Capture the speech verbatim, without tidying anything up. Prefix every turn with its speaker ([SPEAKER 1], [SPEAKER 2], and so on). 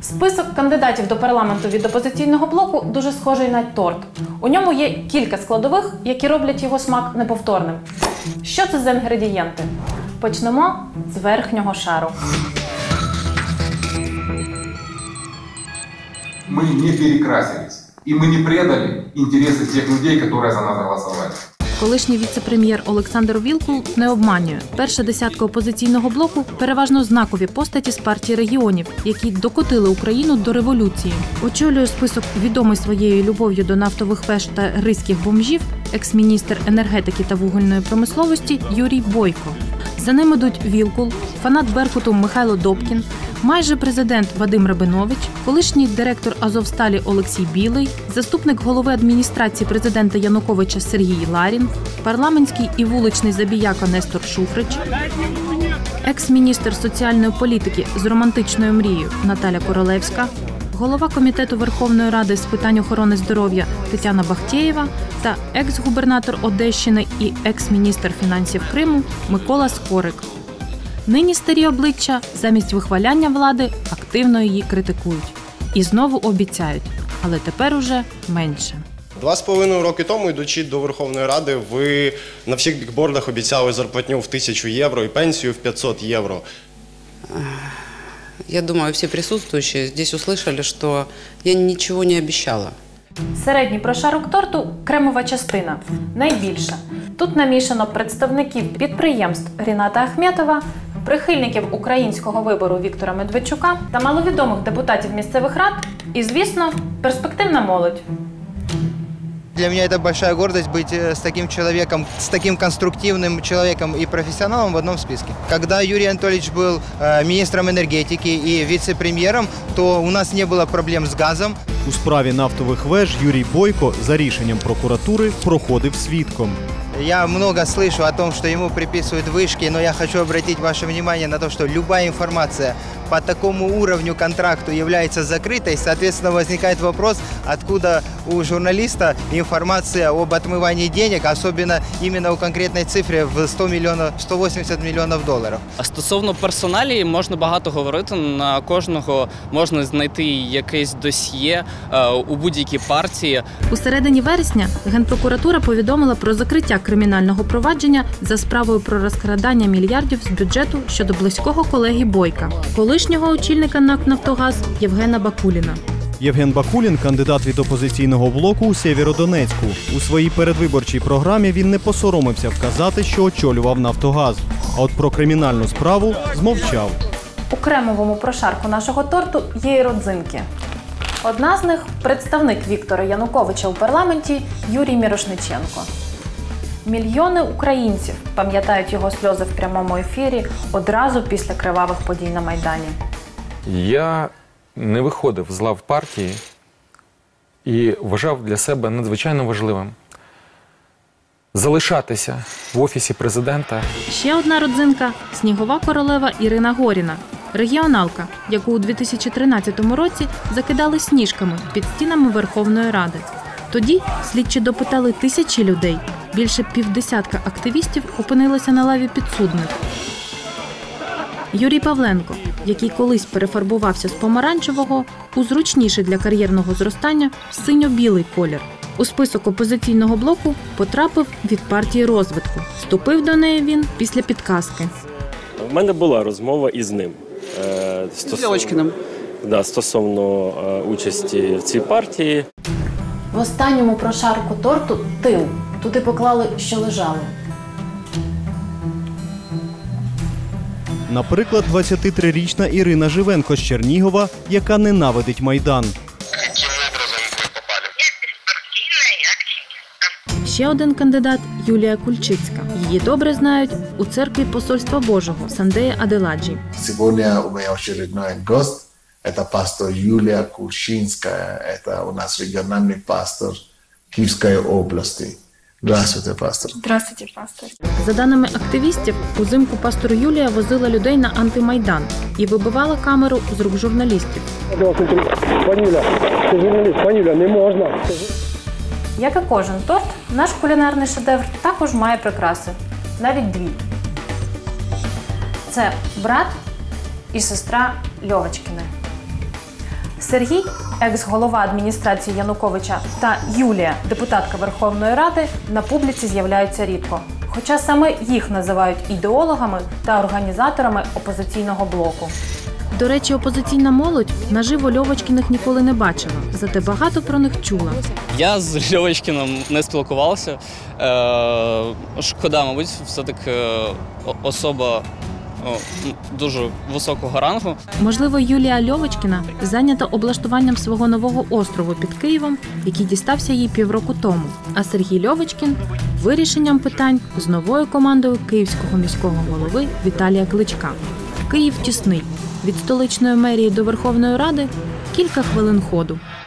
[SPEAKER 1] Список кандидатів до парламенту від опозиційного блоку дуже схожий на торт. У ньому є кілька складових, які роблять його смак неповторним. Що це за інгредієнти? Почнемо з верхнього шару.
[SPEAKER 2] Мы не перекрасились, и мы не предали интересы тех людей, которые за нас голосовали.
[SPEAKER 1] Колишній віце-прем'єр Олександр Вілкул не обманює. Перша десятка опозиційного блоку – переважно знакові постаті з партії регіонів, які докотили Україну до революції. Очолює список відомий своєю любов'ю до нафтових веж та ризьких бомжів екс-міністр енергетики та вугільної промисловості Юрій Бойко. За ним ідуть Вілкул, фанат Беркуту Михайло Добкін, майже президент Вадим Рабинович, колишній директор Азовсталі Олексій Білий, заступник голови адміністрації президента Януковича Сергій Ларін, парламентський і вуличний забіяка Нестор Шуфрич, екс-міністр соціальної політики з романтичною мрією Наталя Королевська, голова Комітету Верховної Ради з питань охорони здоров'я Тетяна Бахтєєва та екс-губернатор Одещини і екс-міністр фінансів Криму Микола Скорик. Нині старі обличчя замість вихваляння влади активно її критикують. І знову обіцяють, але тепер уже менше.
[SPEAKER 3] Два з половиною роки тому, йдучи до Верховної Ради, ви на всіх бікбордах обіцяли зарплатню в тисячу євро і пенсію в п'ятсот євро.
[SPEAKER 4] Я думаю, всі присутствуючі здесь услышали, що я нічого не обіцяла.
[SPEAKER 1] Середній прошарок торту – кремова частина. Найбільша. Тут намішано представників підприємств Ріната Ахметова, прихильників українського вибору Віктора Медведчука та маловідомих депутатів місцевих рад і, звісно, перспективна молодь.
[SPEAKER 5] Для меня это большая гордость быть с таким человеком, с таким конструктивным человеком и профессионалом в одном списке. Когда Юрий Анатольевич был министром энергетики и вице-премьером, то у нас не было проблем с газом.
[SPEAKER 6] У справі нафтових веж Юрій Бойко за рішенням прокуратури проходив свідком.
[SPEAKER 5] Я много слышу о том, что ему приписывают вышки, но я хочу обратить ваше внимание на то, что любая информация по такому уровню контракту является закрытой. Соответственно, возникает вопрос, откуда у журналиста информация об отмывании денег, особенно именно у конкретной цифры в сто миллионов, сто восемьдесят миллионов долларов.
[SPEAKER 7] А стосовно персоналії можна багато говорити, на кожного можна знайти якесь досьє у будь-якій партії.
[SPEAKER 1] У середині вересня Генпрокуратура повідомила про закриття кримінального провадження за справою про розкрадання мільярдів з бюджету щодо близького колеги Бойка, колишнього очільника НАК «Нафтогаз» Євгена Бакуліна.
[SPEAKER 6] Євген Бакулін – кандидат від опозиційного блоку у Сєвєродонецьку. У своїй передвиборчій програмі він не посоромився вказати, що очолював «Нафтогаз». А от про кримінальну справу змовчав.
[SPEAKER 1] У кремовому прошарку нашого торту є і родзинки. Одна з них – представник Віктора Януковича у парламенті Юрій Мірошниченко. Мільйони українців пам'ятають його сльози в прямому ефірі одразу після кривавих подій на Майдані.
[SPEAKER 8] Я не виходив з лав партії і вважав для себе надзвичайно важливим залишатися в Офісі Президента.
[SPEAKER 1] Ще одна родзинка – снігова королева Ірина Горіна. Регіоналка, яку у дві тисячі тринадцятому році закидали сніжками під стінами Верховної Ради. Тоді слідчі допитали тисячі людей. Більше півдесятка активістів опинилися на лаві підсудних. Юрій Павленко, який колись перефарбувався з помаранчевого у зручніший для кар'єрного зростання синьо-білий колір. У список опозиційного блоку потрапив від партії розвитку. Вступив до неї він після підказки.
[SPEAKER 9] У мене була розмова із ним.
[SPEAKER 4] Стосовно,
[SPEAKER 9] да, стосовно участі в цій партії.
[SPEAKER 1] В останньому прошарку торту – тил. Туди поклали, що лежало.
[SPEAKER 6] Наприклад, двадцятитрирічна Ірина Живенко з Чернігова, яка ненавидить Майдан.
[SPEAKER 1] Ще один кандидат – Юлія Кульчицька. Її добре знають у церкві Посольства Божого Сандея Аделаджі.
[SPEAKER 10] Сьогодні у мене очередной гость. Это пастор Юлия Кульчинская. Это у нас региональный пастор Киевской области. Здравствуйте, пастор.
[SPEAKER 1] Здравствуйте, пастор. За даними активістів, узимку пастор Юлія возила людей на антимайдан і вибивала камеру з рук журналістів.
[SPEAKER 11] Пані Юля, ти журналіст, пані Юля, не можна.
[SPEAKER 1] Як і кожен торт, наш кулінарний шедевр також має прикраси. Навіть дві. Це брат і сестра Льовочкіни. Сергій, екс-голова адміністрації Януковича, та Юлія, депутатка Верховної Ради, на публіці з'являються рідко. Хоча саме їх називають ідеологами та організаторами опозиційного блоку. До речі, опозиційна молодь наживо Льовочкіних ніколи не бачила, зате багато про них чула.
[SPEAKER 7] Я з Льовочкіном не спілкувався. Е, шкода, мабуть, все-таки особа дуже високого рангу.
[SPEAKER 1] Можливо, Юлія Льовочкіна зайнята облаштуванням свого нового острову під Києвом, який дістався їй півроку тому. А Сергій Льовочкін – вирішенням питань з новою командою київського міського голови Віталія Кличка. Київ тісний. Від столичної мерії до Верховної Ради – кілька хвилин ходу.